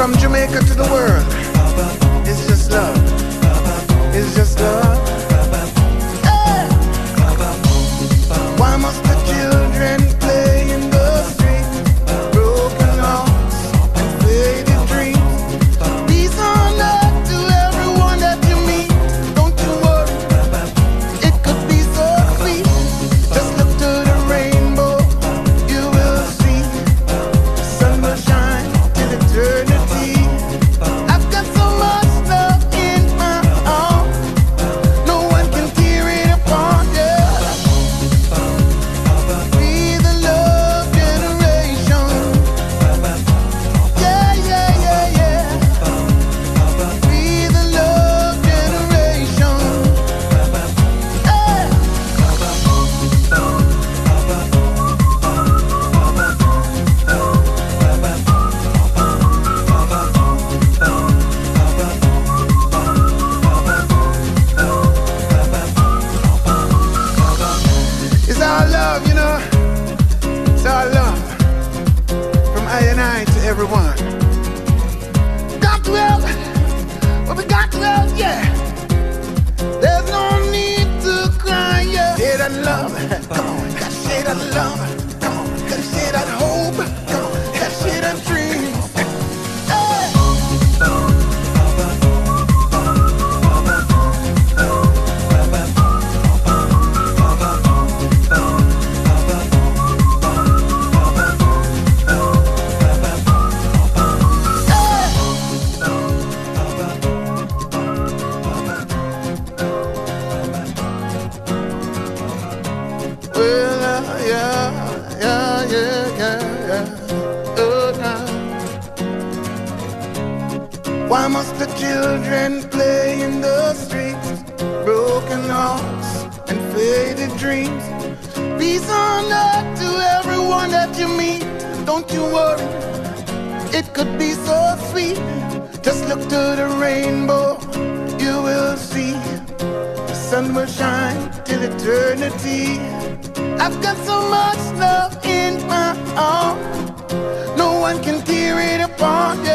From Jamaica to the world, it's just love. It's just love. Hey. Why must the children play in the streets? Broken hearts and faded dreams. Peace on earth to everyone that you meet. Don't you worry, it could be so sweet. Just look to the rainbow, you will see. The sun will shine till eternity. I've got so much love in my heart, no one can tear it apart, yeah. Be the love generation. Yeah, yeah, yeah, yeah. Be the love generation. Hey. It's our love, you know. It's our love. From I and I to everyone. Got to help. Well, we got to help, yeah. There's no need to cry, yeah. Say that love. Come on. Gotta say that love. Come on. Gotta say that hope. Come on. Gotta say that dream. Hey. Well, yeah, yeah, yeah, yeah, yeah. Oh, now. Why must the children play in the streets? Broken hearts and faded dreams. Peace on earth to everyone that you meet. Don't you worry, it could be so sweet. Just look to the rainbow, you will see. The sun will shine till eternity. I've got so much love in my heart, no one can tear it apart, yeah.